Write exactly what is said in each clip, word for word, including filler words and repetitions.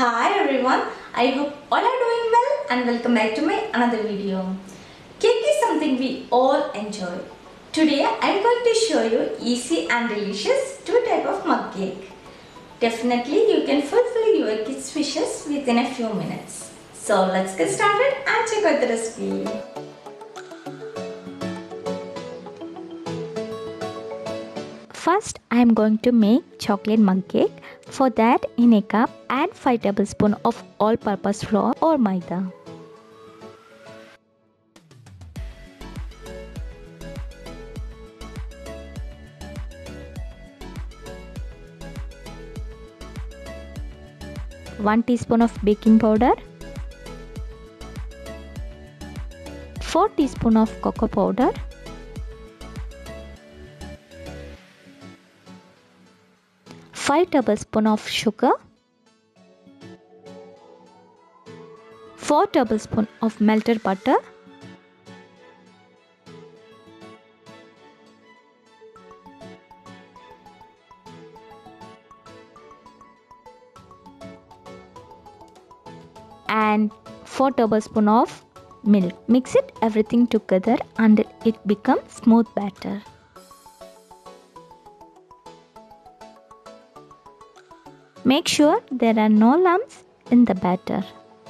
Hi everyone, I hope all are doing well and welcome back to my another video. Cake is something we all enjoy. Today I am going to show you easy and delicious two type of mug cake. Definitely you can fulfill your kids' wishes within a few minutes. So let's get started and check out the recipe. First, I am going to make chocolate mug cake. For that, in a cup, add five tablespoons of all-purpose flour or maida. one teaspoon of baking powder. four teaspoons of cocoa powder. five tablespoons of sugar, four tablespoons of melted butter, and four tablespoons of milk. Mix it everything together until it becomes smooth batter. Make sure there are no lumps in the batter.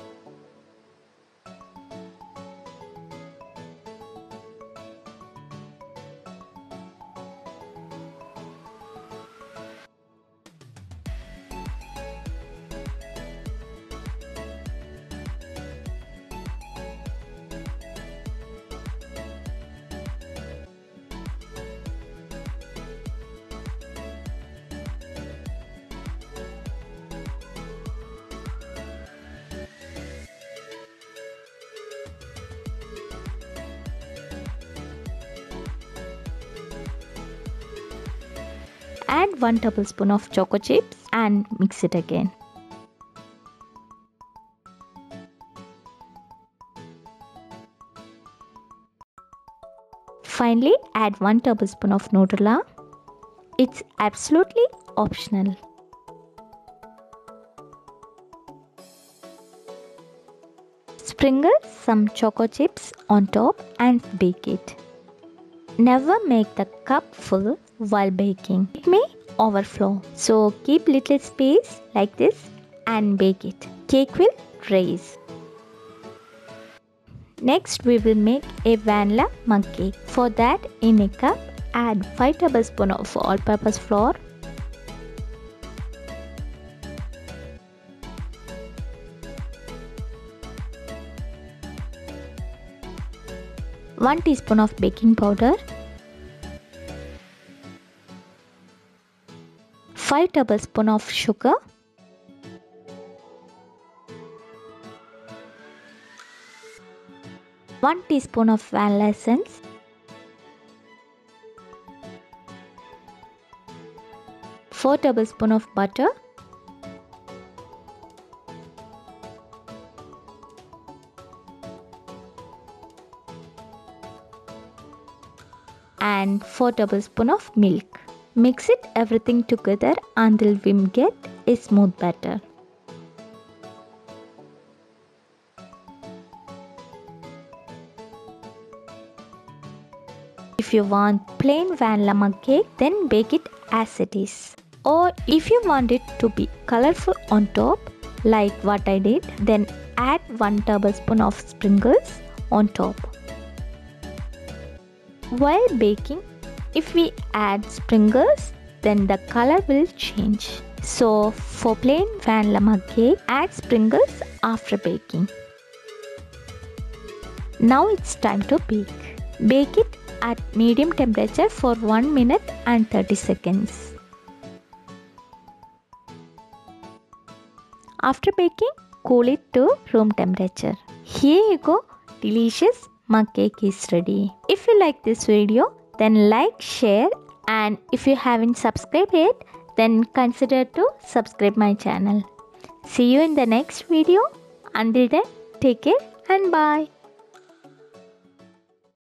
Add one tablespoon of choco chips and mix it again. Finally, add one tablespoon of Nutella. It's absolutely optional. Sprinkle some choco chips on top and bake it. Never make the cup full while baking. It may overflow. So keep little space like this and bake it. Cake will rise. Next we will make a vanilla mug cake. For that, in a cup, add five tablespoons of all-purpose flour, one teaspoon of baking powder, five tablespoons of sugar, one teaspoon of vanilla essence, four tablespoons of butter, and four tablespoons of milk. Mix it everything together until we get a smooth batter. If you want plain vanilla mug cake, then bake it as it is. Or if you want it to be colorful on top, like what I did, then add one tablespoon of sprinkles on top. While baking, if we add sprinkles, then the color will change. So for plain vanilla mug cake, add sprinkles after baking. Now it's time to bake. Bake it at medium temperature for one minute and thirty seconds. After baking, cool it to room temperature. Here you go, delicious mug cake is ready. If you like this video, then like, share, and if you haven't subscribed yet, then consider to subscribe my channel. See you in the next video. Until then, take care and bye.